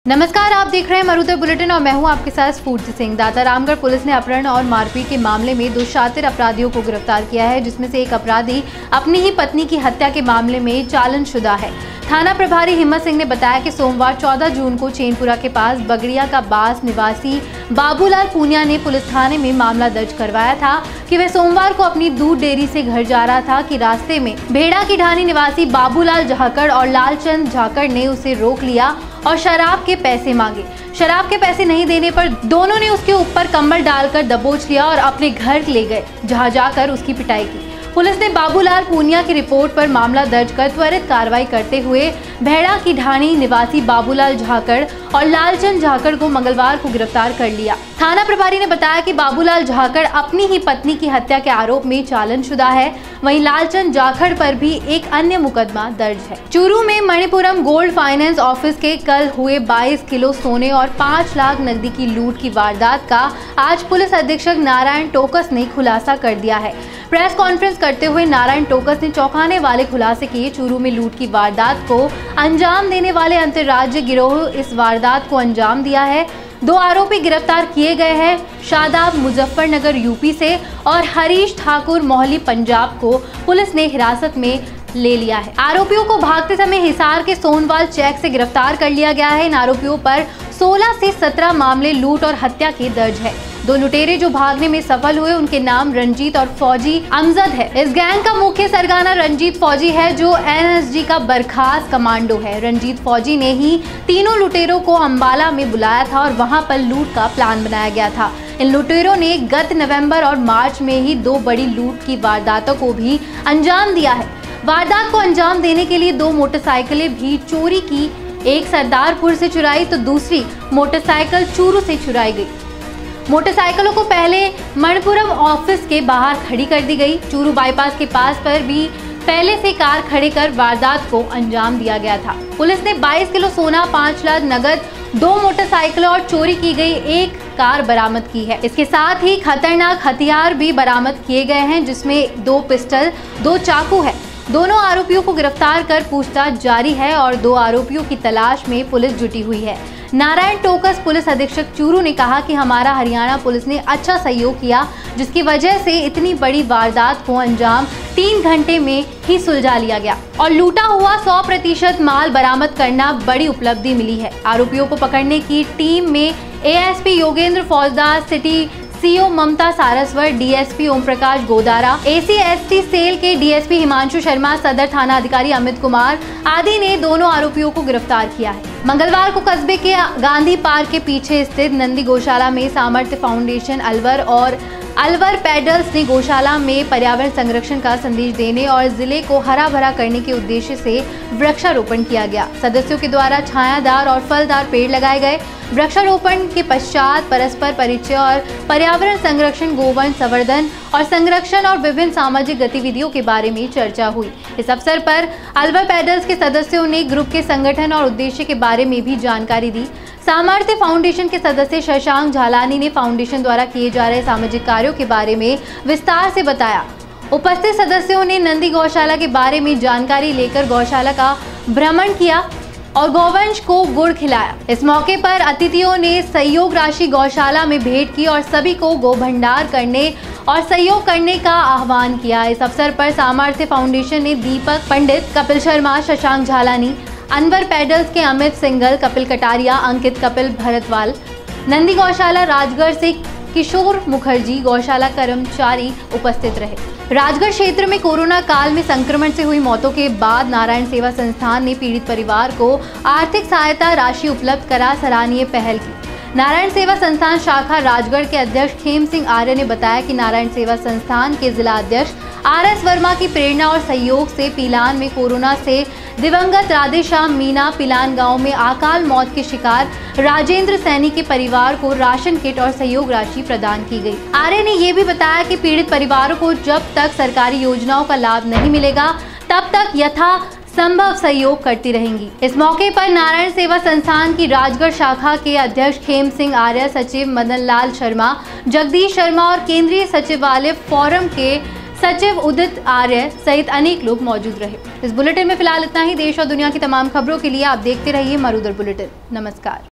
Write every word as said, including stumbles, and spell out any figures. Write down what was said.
नमस्कार, आप देख रहे हैं मरुधर बुलेटिन और मैं हूं आपके साथ स्फूर्ति सिंह। दाता रामगढ़ पुलिस ने अपहरण और मारपीट के मामले में दो शातिर अपराधियों को गिरफ्तार किया है, जिसमें से एक अपराधी अपनी ही पत्नी की हत्या के मामले में चालानशुदा है। थाना प्रभारी हिम्मत सिंह ने बताया कि सोमवार चौदह जून को चैनपुरा के पास बगड़िया का बास निवासी बाबूलाल पूनिया ने पुलिस थाने में मामला दर्ज करवाया था कि वह सोमवार को अपनी दूध डेयरी से घर जा रहा था कि रास्ते में भेड़ा की ढानी निवासी बाबूलाल झाकड़ और लालचंद झाकड़ ने उसे रोक लिया और शराब के पैसे मांगे। शराब के पैसे नहीं देने पर दोनों ने उसके ऊपर कंबल डालकर दबोच लिया और अपने घर ले गए, जहां जाकर उसकी पिटाई की। पुलिस ने बाबूलाल पूनिया की रिपोर्ट पर मामला दर्ज कर त्वरित कार्रवाई करते हुए भेड़ा की ढाणी निवासी बाबूलाल झाकड़ और लालचंद झाकड़ को मंगलवार को गिरफ्तार कर लिया। थाना प्रभारी ने बताया कि बाबूलाल झाकड़ अपनी ही पत्नी की हत्या के आरोप में चालानशुदा है, वहीं लालचंद झाकड़ पर भी एक अन्य मुकदमा दर्ज है। चूरू में मणिपुरम गोल्ड फाइनेंस ऑफिस के कल हुए बाईस किलो सोने और पाँच लाख नकदी की लूट की वारदात का आज पुलिस अधीक्षक नारायण टोकस ने खुलासा कर दिया है। प्रेस कॉन्फ्रेंस करते हुए नारायण टोकस ने चौंकाने वाले खुलासे किए। चूरू में लूट की वारदात को अंजाम देने वाले अंतर्राज्यीय गिरोह इस वारदात को अंजाम दिया है। दो आरोपी गिरफ्तार किए गए हैं। शादाब मुजफ्फरनगर यूपी से और हरीश ठाकुर मोहाली पंजाब को पुलिस ने हिरासत में ले लिया है। आरोपियों को भागते समय हिसार के सोनवाल चेक से गिरफ्तार कर लिया गया है। इन आरोपियों पर सोलह से सत्रह मामले लूट और हत्या के दर्ज है। दो लुटेरे जो भागने में सफल हुए, उनके नाम रंजीत और फौजी अमजद है। इस गैंग का मुख्य सरगना रंजीत फौजी है, जो एनएसजी का बर्खास्त कमांडो है। रंजीत फौजी ने ही तीनों लुटेरों को अंबाला में बुलाया था और वहां पर लूट का प्लान बनाया गया था। इन लुटेरों ने गत नवंबर और मार्च में ही दो बड़ी लूट की वारदातों को भी अंजाम दिया है। वारदात को अंजाम देने के लिए दो मोटरसाइकिलें भी चोरी की, एक सरदारपुर से चुराई तो दूसरी मोटरसाइकिल चूरू से चुराई गई। मोटरसाइकिलों को पहले मणिपुरम ऑफिस के बाहर खड़ी कर दी गई। चूरू बाईपास के पास पर भी पहले से कार खड़े कर वारदात को अंजाम दिया गया था। पुलिस ने बाईस किलो सोना, पाँच लाख नगद, दो मोटरसाइकिलों और चोरी की गई एक कार बरामद की है। इसके साथ ही खतरनाक हथियार भी बरामद किए गए हैं, जिसमें दो पिस्टल, दो चाकू है। दोनों आरोपियों को गिरफ्तार कर पूछताछ जारी है और दो आरोपियों की तलाश में पुलिस जुटी हुई है। नारायण टोकस पुलिस अधीक्षक चूरू ने कहा कि हमारा हरियाणा पुलिस ने अच्छा सहयोग किया, जिसकी वजह से इतनी बड़ी वारदात को अंजाम तीन घंटे में ही सुलझा लिया गया और लूटा हुआ सौ प्रतिशत माल बरामद करना बड़ी उपलब्धि मिली है। आरोपियों को पकड़ने की टीम में ASP Yogendra Faujdar, city CO Mamta Saraswat, DSP Om Prakash Godara, ACST cell के डीएसपी हिमांशु शर्मा, सदर थाना अधिकारी अमित कुमार आदि ने दोनों आरोपियों को गिरफ्तार किया है। मंगलवार को कस्बे के गांधी पार्क के पीछे स्थित नंदी गौशाला में सामर्थ्य फाउंडेशन अलवर और अलवर पैडल्स ने गौशाला में पर्यावरण संरक्षण का संदेश देने और जिले को हरा भरा करने के उद्देश्य से वृक्षारोपण किया गया। सदस्यों के द्वारा छायादार और फलदार पेड़ लगाए गए। वृक्षारोपण के पश्चात परस्पर परिचय और पर्यावरण संरक्षण, गोवन संवर्धन और संरक्षण और विभिन्न सामाजिक गतिविधियों के बारे में चर्चा हुई। इस अवसर पर अलवर पैडल्स के सदस्यों ने ग्रुप के संगठन और उद्देश्य के बारे में भी जानकारी दी। सामर्थ्य फाउंडेशन के सदस्य शशांक झालानी ने फाउंडेशन द्वारा किए जा रहे सामाजिक कार्यों के बारे में विस्तार से बताया। उपस्थित सदस्यों ने नंदी गौशाला के बारे में जानकारी लेकर गौशाला का भ्रमण किया और गौवंश को गुड़ खिलाया। इस मौके पर अतिथियों ने सहयोग राशि गौशाला में भेंट की और सभी को गो भंडार करने और सहयोग करने का आह्वान किया। इस अवसर पर सामर्थ्य फाउंडेशन ने दीपक पंडित, कपिल शर्मा, शशांक झालानी, अनवर पैडल्स के अमित सिंगल, कपिल कटारिया, अंकित कपिल भरतवाल, नंदी गौशाला राजगढ़ से किशोर मुखर्जी गौशाला कर्मचारी उपस्थित रहे। राजगढ़ क्षेत्र में कोरोना काल में संक्रमण से हुई मौतों के बाद नारायण सेवा संस्थान ने पीड़ित परिवार को आर्थिक सहायता राशि उपलब्ध करा सराहनीय पहल की। नारायण सेवा संस्थान शाखा राजगढ़ के अध्यक्ष खेम सिंह आर्य ने बताया कि नारायण सेवा संस्थान के जिला अध्यक्ष आर एस वर्मा की प्रेरणा और सहयोग से पिलान में कोरोना से दिवंगत राधेश्याम मीना पिलान गांव में अकाल मौत के शिकार राजेंद्र सैनी के परिवार को राशन किट और सहयोग राशि प्रदान की गई। आर्य ने ये भी बताया कि पीड़ित परिवारों को जब तक सरकारी योजनाओं का लाभ नहीं मिलेगा, तब तक यथा संभव सहयोग करती रहेंगी। इस मौके पर नारायण सेवा संस्थान की राजगढ़ शाखा के अध्यक्ष खेम सिंह आर्य, सचिव मदन लाल शर्मा, जगदीश शर्मा और केंद्रीय सचिवालय फोरम के सचिव उदित आर्य सहित अनेक लोग मौजूद रहे। इस बुलेटिन में फिलहाल इतना ही। देश और दुनिया की तमाम खबरों के लिए आप देखते रहिए मरुधर बुलेटिन। नमस्कार।